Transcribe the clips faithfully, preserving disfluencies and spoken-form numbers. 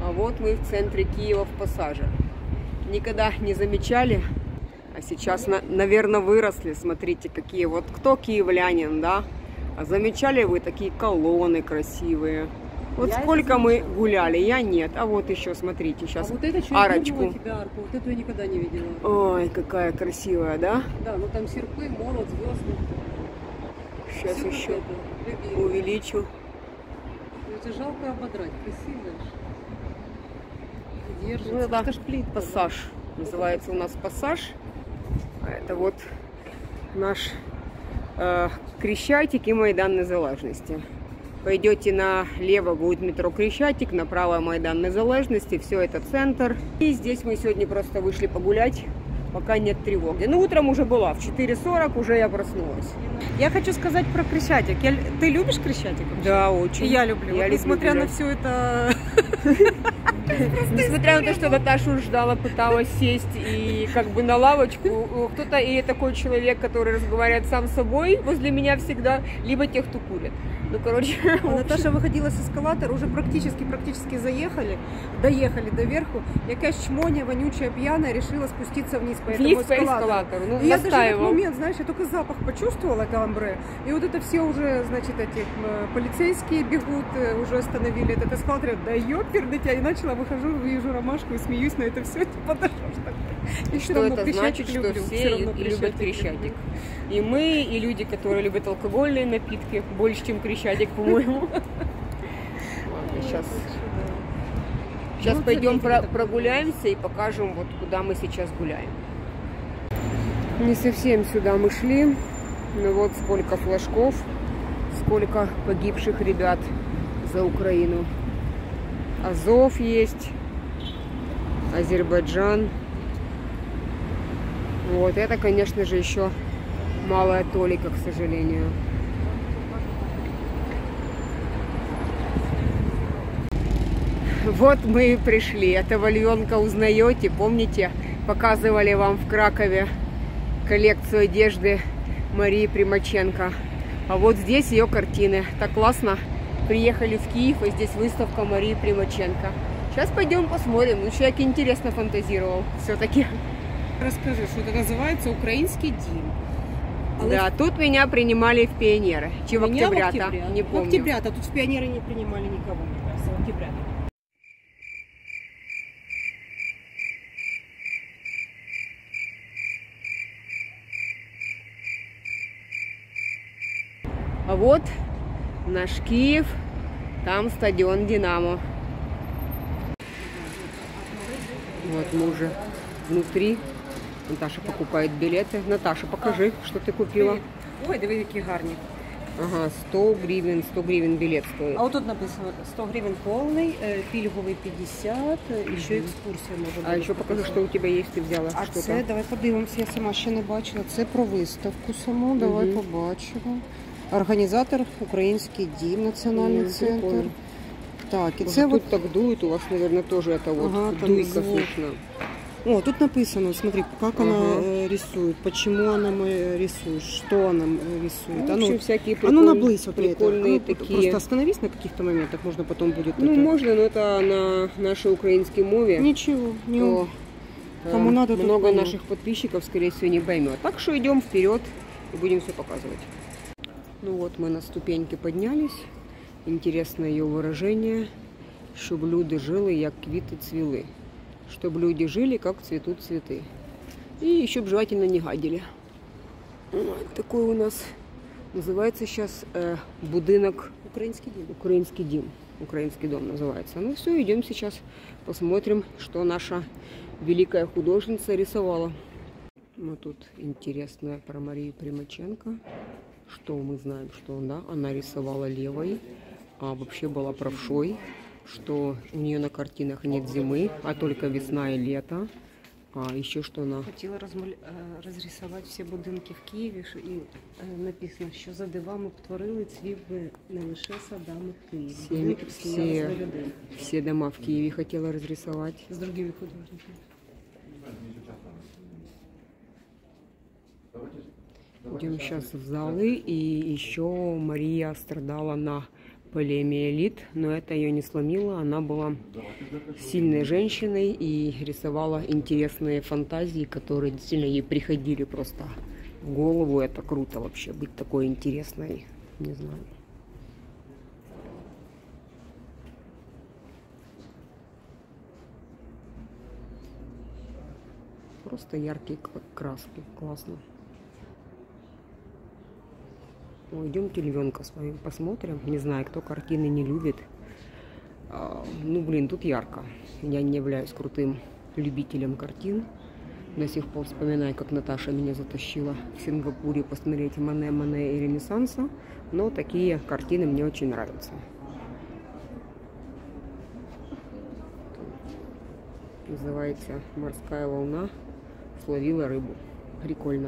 А вот мы в центре Киева, в Пассаже. Никогда не замечали, а сейчас, на, наверное, выросли. Смотрите, какие вот, кто киевлянин, да? А замечали вы такие колонны красивые? Вот я сколько мы гуляли, я нет. А вот еще, смотрите, сейчас а вот это арочку. Тебя, арку. Вот эту я никогда не видела. Ой, какая красивая, да? Да, ну там серпы, молот, звезды. Сейчас все еще увеличу. Это жалко ободрать, красивая. Держится. Ну, это плит, Пассаж. Называется у нас Пассаж. А это вот наш э, Крещатик и Майдан Незалежности. Пойдете налево, будет метро Крещатик, направо Майдан Незалежности, все это центр. И здесь мы сегодня просто вышли погулять, пока нет тревоги. Ну, утром уже была, в четыре сорок уже я проснулась. Я хочу сказать про Крещатик. Я... Ты любишь Крещатик? Да, очень. И я люблю. Я вот, несмотря люблю. на все это... Несмотря на то, что Наташу ждала, пыталась сесть и как бы на лавочку, кто-то или такой человек, который разговаривает сам с собой возле меня всегда, либо тех, кто курит. Ну, короче, а Наташа выходила с эскалатора, уже практически-практически заехали, доехали до верху. Якась чмоня, вонючая, пьяная, решила спуститься вниз по этому вниз эскалатору. По эскалатору. Ну, и я даже в этот момент, знаешь, я только запах почувствовала, это амбре. И вот это все уже, значит, эти полицейские бегут, уже остановили этот эскалатор. Да ёперный тебя, и начала, выхожу, вижу ромашку и смеюсь на это все. И что это значит, что все любят Крещатик. И мы, и люди, которые любят алкогольные напитки, больше, чем Крещатик, по-моему. Сейчас, сейчас пойдем прогуляемся и покажем, вот куда мы сейчас гуляем. Не совсем сюда мы шли, но вот сколько флажков, сколько погибших ребят за Украину. Азов есть, Азербайджан. Вот это, конечно же, еще малая толика, к сожалению. Вот мы и пришли. Этого львенка узнаете, помните? Показывали вам в Кракове коллекцию одежды Марии Примаченко. А вот здесь ее картины. Так классно. Приехали в Киев, и здесь выставка Марии Примаченко. Сейчас пойдем посмотрим. Ну, человек интересно фантазировал все-таки. Расскажи, что это называется «Украинский дім». Але... Да, тут меня принимали в пионеры. Чи в октября-то, не помню. В октября-то, тут в пионеры не принимали никого, мне кажется, в октября. А вот наш Киев, там стадион «Динамо». Вот мы уже внутри. Наташа покупает билеты. Наташа, покажи, а, что ты купила. Ой, диви, які гарні. Ага, сто гривен, сто гривен билет стоит. А вот тут написано сто гривен полный, пільговий пятьдесят, mm-hmm. еще экскурсия может быть. А еще покажи, что у тебя есть, ты взяла. А что-то. Це, давай подивимося, я сама ще не бачила. Це про виставку саму, давай mm-hmm. побачимо. Організатор Український дім, національний mm-hmm. центр. Прикольно. Так, и тут це вот... так дует, у вас, наверное, тоже это вот ага, дуйка слышно. О, тут написано, смотри, как ага. она рисует, почему она рисует, что она рисует. Ну, в общем, всякие прикольные, оно наблизь вот прикольные это. такие. Просто остановись на каких-то моментах, можно потом будет. Ну, это... можно, но это на нашей украинской мове. Ничего, не то, кому э, надо. Много наших подписчиков, скорее всего, не поймет. Так что идем вперед и будем все показывать. Ну вот мы на ступеньки поднялись. Интересно ее выражение. Щоб люди жили, як квіти цвіли. Чтобы люди жили, как цветут цветы. И еще бы желательно не гадили. Такой у нас называется сейчас э, будинок. Украинский дом. Украинский дом. Украинский дом называется. Ну все, идем сейчас посмотрим, что наша великая художница рисовала. Ну тут интересное про Марию Примаченко. Что мы знаем, что да, она рисовала левой, а вообще была правшой. Что у нее на картинах нет зимы, а только весна и лето. А еще что она... Хотела размаль... разрисовать все будинки в Киеве, и написано, що за дивами творили цвів не лише садами в Києві. Все, все, все дома в Киеве хотела разрисовать. С другими художниками. Идем сейчас в залы, и еще Мария страдала на полиомиелит, но это ее не сломило. Она была сильной женщиной и рисовала интересные фантазии, которые действительно ей приходили просто в голову. Это круто вообще, быть такой интересной. Не знаю. Просто яркие краски. Классно. Ну, идемте львенка с вами посмотрим. Не знаю, кто картины не любит. А, ну, блин, тут ярко. Я не являюсь крутым любителем картин. До сих пор вспоминаю, как Наташа меня затащила в Сингапуре посмотреть Мане, Мане и Ренессанса. Но такие картины мне очень нравятся. Называется «Морская волна словила рыбу». Прикольно.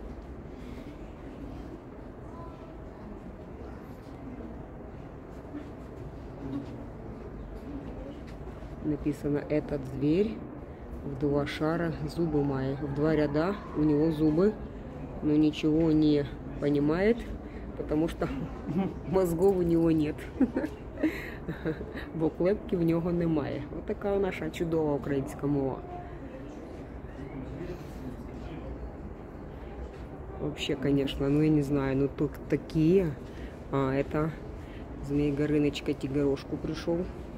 Написано: этот зверь в два шара зубы мает. В два ряда у него зубы, но ничего не понимает, потому что мозгов у него нет. Бо клепки в нього немає. Ось така наша чудова українська мова. Вообще, конечно, ну я не знаю, ну тут такие. А, это Змей Горыночка Тигорошку пришел.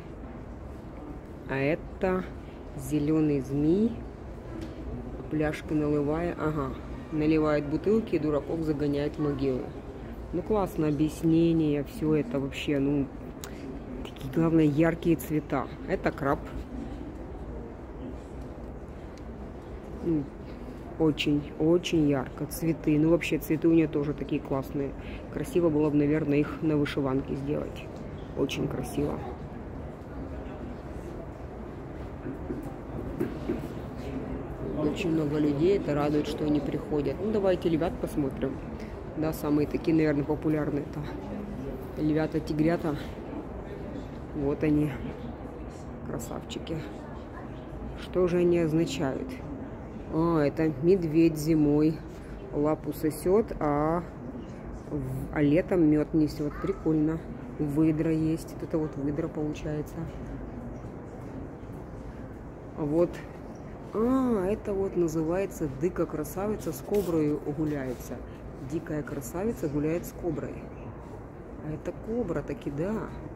А это зеленый змей. Пляшки наливая. Ага. Наливает бутылки и дураков загоняет в могилы. Ну классно объяснение. Все это вообще, ну, такие, главное, яркие цвета. Это краб. Очень-очень ярко. Цветы. Ну вообще цветы у нее тоже такие классные. Красиво было бы, наверное, их на вышиванке сделать. Очень красиво. Очень много людей, это радует, что они приходят. Ну, давайте львят посмотрим. Да, самые такие, наверное, популярные это львята-тигрята. Вот они, красавчики. Что же они означают? А, это медведь зимой лапу сосет, а, а летом мед несет. Прикольно. Выдра есть. Вот это вот выдра получается. А вот... А, это вот называется дикая красавица с коброй гуляется. Дикая красавица гуляет с коброй. А это кобра таки, да.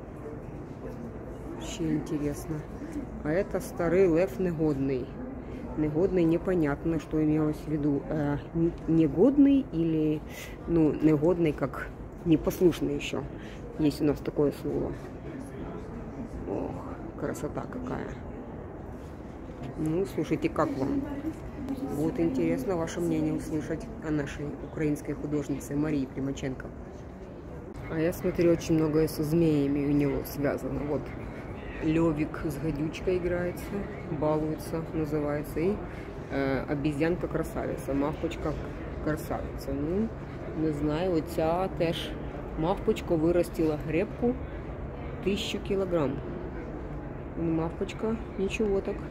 Вообще интересно. А это старый лев негодный. Негодный непонятно, что имелось в виду. Э, негодный или, ну, негодный как непослушный еще. Есть у нас такое слово. Ох, красота какая. Ну, слушайте, как вам? Вот интересно ваше мнение услышать о нашей украинской художнице Марии Примаченко. А я смотрю, очень многое со змеями у него связано. Вот Левик с гадючкой играется, балуется, называется. И э, обезьянка-красавица, мавпочка-красавица. Ну, не знаю, оця теж мавпочка вырастила гребку тысячу килограмм. Ну, мавпочка, ничего так.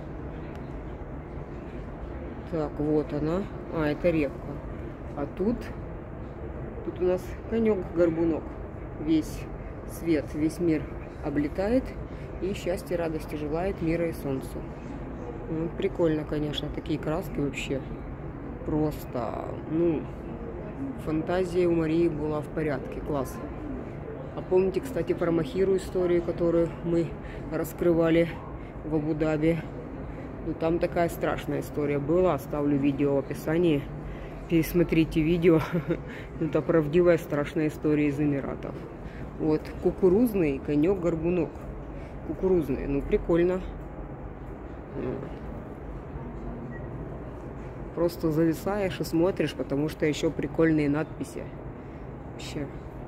Так, вот она. А, это репка. А тут, тут у нас конек-горбунок. Весь свет, весь мир облетает. И счастье, радости желает мира и солнцу. Ну, прикольно, конечно, такие краски вообще. Просто, ну, фантазия у Марии была в порядке. Класс. А помните, кстати, про Махиру историю, которую мы раскрывали в Абу-Даби? Ну, там такая страшная история была. Оставлю видео в описании. Пересмотрите видео. Это правдивая страшная история из Эмиратов. Вот, кукурузный конек-горбунок. Кукурузный. Ну, прикольно. Просто зависаешь и смотришь, потому что еще прикольные надписи. Вообще.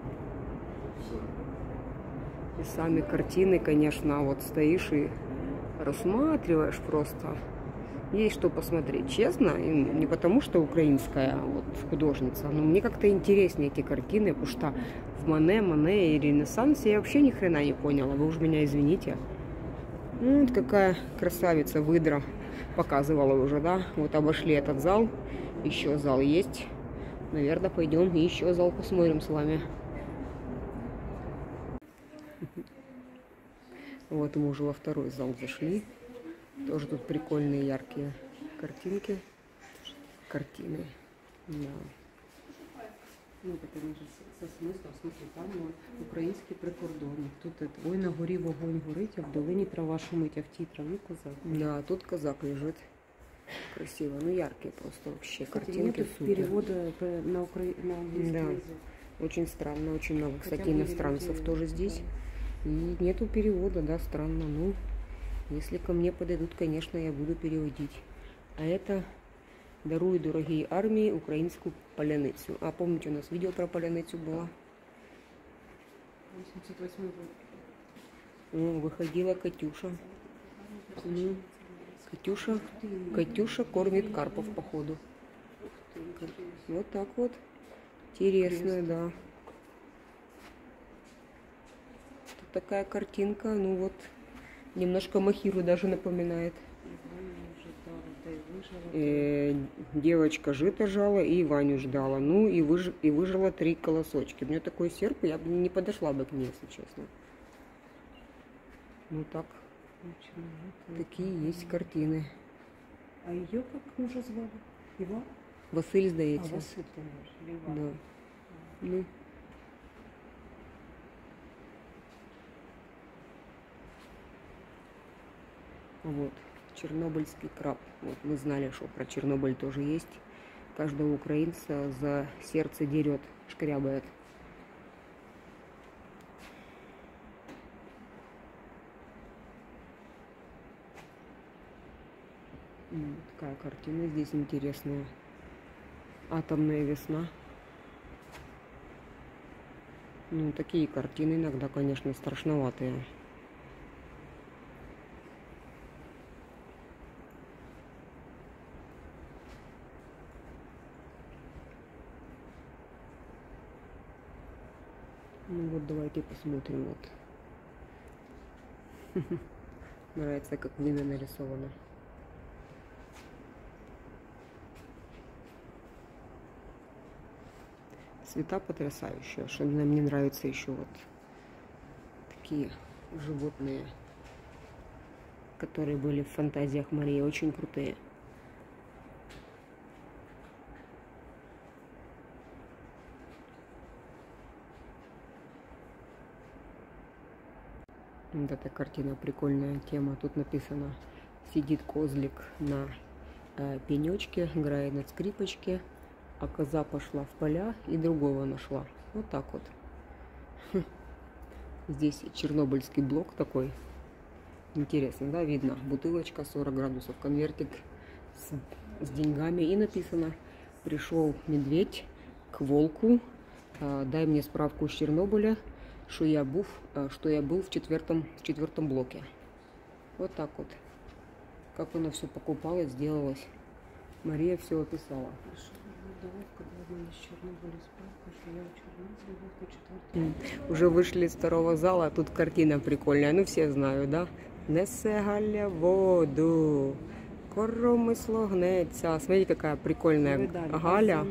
И сами картины, конечно, вот стоишь и рассматриваешь просто. Есть что посмотреть. Честно, и не потому что украинская вот художница, но мне как-то интереснее эти картины, потому что в Мане, Мане и Ренессансе я вообще ни хрена не поняла. Вы уж меня извините. Ну, вот какая красавица, выдра. Показывала уже, да? Вот обошли этот зал. Еще зал есть. Наверное, пойдем и еще зал посмотрим с вами. Вот мы уже во второй зал зашли. Тоже тут прикольные яркие картинки. Картины. Да. Ну, потому що це смисл, в смысле, там український прикордонник. Тут это, ой, на горі вогонь горить, а в долині трава шумить, а в тій траві козак. Да, тут казак лежит. Красиво, ну яркие просто вообще. Кстати, картинки супер. Перевода на, укра... на английский да. язык. Очень странно, очень много, хотя кстати, иностранцев люди, тоже здесь. Да. И нету перевода, да, странно. Ну, если ко мне подойдут, конечно, я буду переводить. А это... Дарую, дорогие армии, украинскую поляницу. А помните, у нас видео про поляницу было? восемьдесят восьмой год. О, выходила Катюша. Ну, Катюша, Катюша кормит карпов, походу. Вот так вот. Интересно, да. Тут такая картинка, ну вот, немножко Махиру даже напоминает. Э, девочка жито жала и Ваню ждала. Ну и, выж... и выжила три колосочки. У меня такой серп, я бы не подошла бы к ней, если честно. Ну так. Такие есть картины. А ее как мужа звали? Его? Василь, здається. А, Василь, ты можешь. Да. Ну. Вот. Чернобыльский краб. Вот мы знали, что про Чернобыль тоже есть. Каждого украинца за сердце дерет, шкрябает. Такая картина здесь интересная. Атомная весна. Ну, такие картины иногда, конечно, страшноватые. Ну вот давайте посмотрим вот. Нравится, как вина нарисовано. Цвета потрясающие. Что мне нравится еще вот такие животные, которые были в фантазиях Марии, очень крутые. Вот эта картина прикольная тема. Тут написано: сидит козлик на э, пенечке, играет на скрипочке, а коза пошла в поля и другого нашла. Вот так вот. Хм. Здесь чернобыльский блок такой. Интересно, да, видно? Бутылочка сорок градусов, конвертик с, с деньгами. И написано: пришел медведь к волку, э, дай мне справку с Чернобыля, что я, був, что я был в четвертом, в четвертом блоке. Вот так вот. Как оно все покупалось, сделалось. Мария все описала. Уже вышли из второго зала, а тут картина прикольная. Ну, все знают, да? Несе Галя воду, коромисло гнеться. Смотрите, какая прикольная Галя.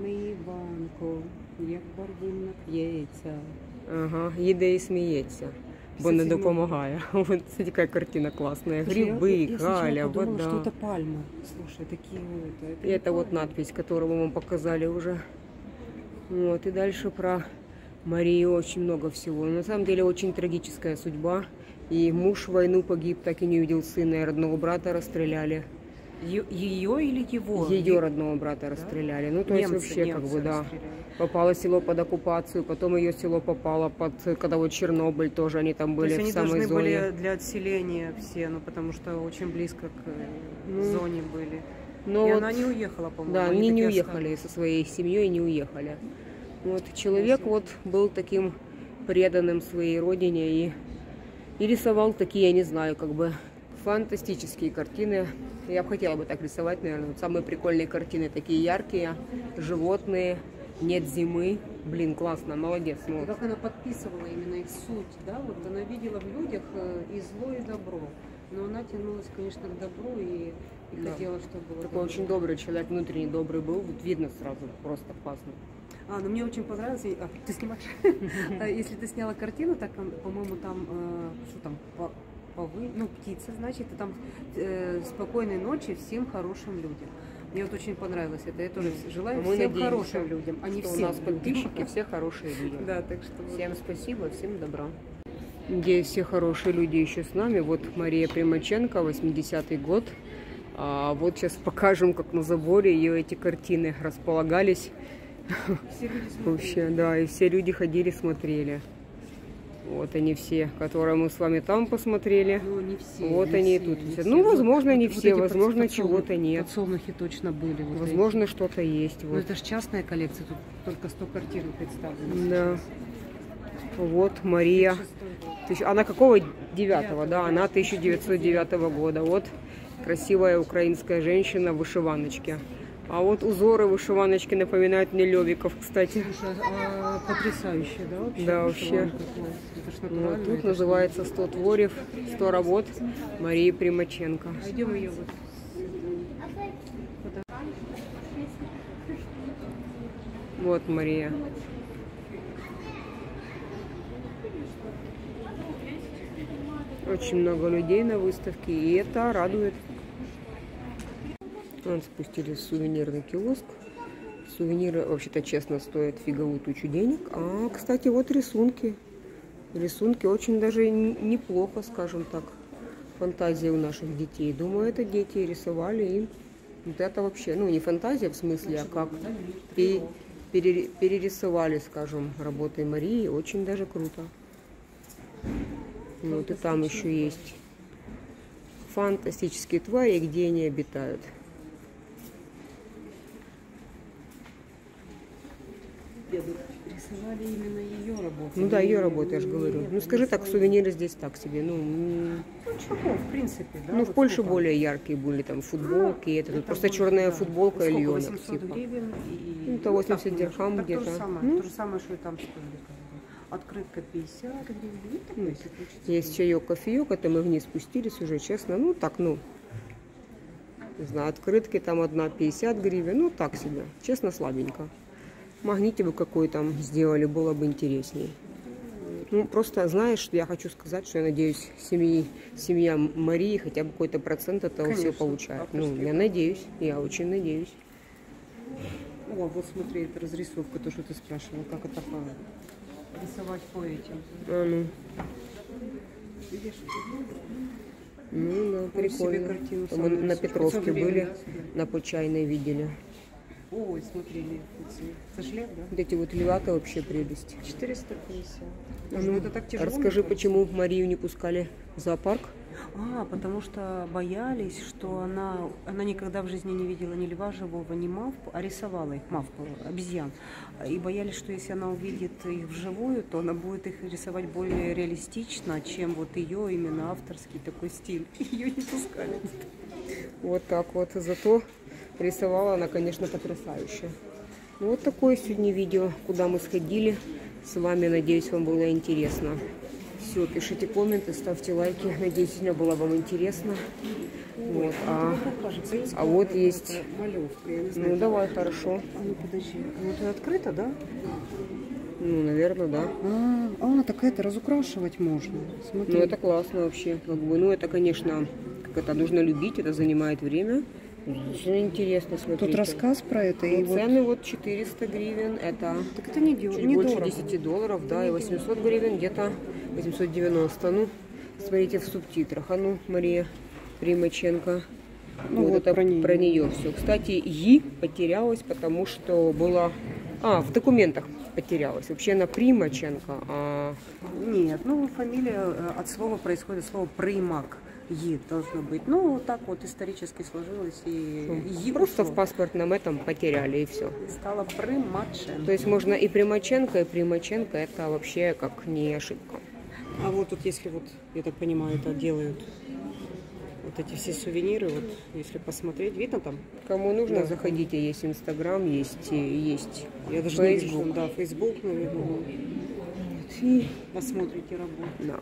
Ага, їде і сміється, бо не допомагає. Вот, смотрите, какая картина классная. Грибы, Галя, вода. Думала, что это пальма. Слушай, такие вот. Это и это вот надпись, которую мы вам показали уже. Вот, и дальше про Марию очень много всего. На самом деле очень трагическая судьба. И муж в войну погиб, так и не увидел сына, и родного брата расстреляли. Ее или его? Ее родного брата, да? Расстреляли. Ну, то немцы, есть вообще как бы, да. Попало село под оккупацию, потом ее село попало под, когда вот Чернобыль тоже, они там были в самой зоне. То есть они должны были для отселения все, ну, потому что очень близко к ну, зоне были. Но и вот, она не уехала, по-моему. Да, они не уехали остались. Со своей семьей, не уехали. Вот, человек вот был таким преданным своей родине и, и рисовал такие, я не знаю, как бы фантастические картины. Я бы хотела бы так рисовать, наверное. Вот самые прикольные картины, такие яркие, животные, нет зимы. Блин, классно, молодец. Вот. Как она подписывала именно их суть, да? Вот она видела в людях и зло, и добро. Но она тянулась, конечно, к добру и, и да. хотела, чтобы было. Такой добро. Очень добрый человек, внутренне добрый был. Вот видно сразу, просто классно. А, ну мне очень понравилось. А, ты снимаешь? Если ты сняла картину, так, по-моему, там, что там, повы, ну, птица, значит, и там э, спокойной ночи всем хорошим людям. Мне вот очень понравилось это. Я тоже желаю Мы всем надеемся, хорошим людям, а не что всем. у нас подписчики все хорошие люди. Да, так что всем спасибо, всем добра. Надеюсь, все хорошие люди еще с нами. Вот Мария Примаченко, восьмидесятый год. А вот сейчас покажем, как на заборе ее эти картины располагались. все люди вообще, да, и все люди ходили, смотрели. Вот они все, которые мы с вами там посмотрели. Ну, не все, вот не они все, тут не все. все. Ну, возможно, вот, не вот все, вот возможно, подсолнухи, чего-то нет. Подсолнухи точно были. Вот возможно, что-то есть. Вот. Вот. Но это же частная коллекция, тут только сто картин представлено. Да. Вот Мария. Она какого? Девятого, да? Она тысяча девятьсот девятого года. Вот красивая украинская женщина в вышиваночке. А вот узоры вышиваночки напоминают мне левиков, кстати. Слушай, а, потрясающе, да, вообще? Да, вообще. Это ж натурально. Вот тут это называется «сто творев, сто работ» Марии Примаченко. Пойдем ее вот. Вот Мария. Очень много людей на выставке, и это радует. Вот спустились в сувенирный киоск. Сувениры, вообще-то, честно, стоят фиговую тучу денег. А, кстати, вот рисунки. Рисунки очень даже неплохо, скажем так. Фантазия у наших детей. Думаю, это дети рисовали. И вот это вообще, ну, не фантазия в смысле, а как перерисовали, скажем, работы Марии. Очень даже круто. Вот и там еще есть фантастические твари, где они обитают. Рисовали именно ее работу. Ну да, ее работа, я же говорю. Ну скажи так, сувениры здесь так себе. Ну, ну чего, в принципе, да. Ну, вот в Польше сколько? более яркие были там футболки. А, это тут просто больше, черная да. футболка и льонок. восемьсот Типа. гривен и... Ну, это восемьдесят ну, дирхам так где-то. То же самое, Ну. то же самое, что и там стоили. Открытка пятьдесят гривен. Ну, такой, если хочется. Есть чаек, кофеек, это мы вниз спустились уже, честно. Ну, так, ну, не знаю, открытки там одна пятьдесят гривен, ну, так себе. Честно, слабенько. Магните бы какой там сделали, было бы интересней. Ну, просто, знаешь, я хочу сказать, что я надеюсь, семьи, семья Марии хотя бы какой-то процент этого Конечно, всего получает. авторские. Ну, я надеюсь, я очень надеюсь. О, вот смотри, это разрисовка, то, что ты спрашивала, как это по... рисовать по этим. А, ну. Видишь? Ну, да, себе прикольно. картину Мы самую на рисуешь. Петровке пятьсот были, гривен, да? на Почайной видели. Ой, смотри, эти. Это ж лев, да? Вот эти вот львята вообще прелесть. четыреста пятьдесят. А Ну, ну, это так тяжело. расскажи, мне кажется. почему Марию не пускали в зоопарк? А, потому что боялись, что она, она никогда в жизни не видела ни льва живого, ни мавпу, а рисовала их, мавпу, обезьян. И боялись, что если она увидит их вживую, то она будет их рисовать более реалистично, чем вот ее именно авторский такой стиль. Ее не пускали. Вот так вот. Зато рисовала она, конечно, потрясающе. Ну, вот такое сегодня видео, куда мы сходили. С вами, надеюсь, вам было интересно. Все, пишите комменты, ставьте лайки. Надеюсь, сегодня было вам интересно. Вот. А, а вот есть... Ну, давай, хорошо. А ну, подожди. Вот это открыто, да? Ну, наверное, да. А, а, так это разукрашивать можно. Смотри. Ну, это классно вообще. Как бы, ну, это, конечно, как это нужно любить, это занимает время. Очень интересно смотреть. Тут рассказ про это. Ну, И цены вот четыреста гривен, это так это не дешево. чуть Не больше дорого. десяти долларов, да, и восемьсот гривен, где-то восемьсот девяносто. Ну, смотрите в субтитрах. А ну, Мария Примаченко. Ну, вот, вот это про нее. про нее все. Кстати, Е потерялась, потому что была... А, в документах потерялась. Вообще она Примаченко, а... Нет, ну фамилия э, от слова происходит слово примак. Е должно быть. Ну, вот так вот исторически сложилось. И Е Просто ушло. в паспортном этом потеряли, и все. Стала Примаченко. То есть можно и Примаченко, и Примаченко, это вообще как не ошибка. А вот тут, если вот, я так понимаю, это делают вот эти все сувениры, вот если посмотреть, видно там? Кому нужно, Да. заходите, есть Инстаграм, есть, есть Я даже не вижу, Facebook. что- да, Фейсбук, наверное. И, Посмотрите работу. да.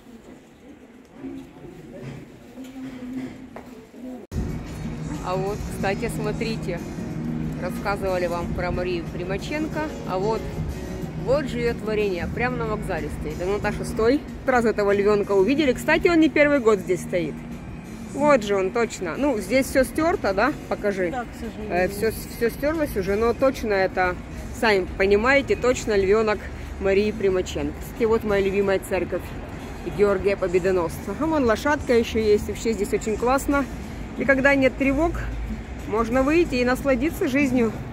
А вот, кстати, смотрите, рассказывали вам про Марию Примаченко, а вот Вот же ее творение, прямо на вокзале стоит. А Наташа, стой. Раз этого львенка увидели. Кстати, он не первый год здесь стоит. Вот же он, точно. Ну, здесь все стерто, да? Покажи. Да, к сожалению. Э, все, все стерлось уже, но точно это, сами понимаете, точно львенок Марии Примаченко. Кстати, вот моя любимая церковь Георгия Победоносца. А вон лошадка еще есть. Вообще здесь очень классно. И когда нет тревог, можно выйти и насладиться жизнью.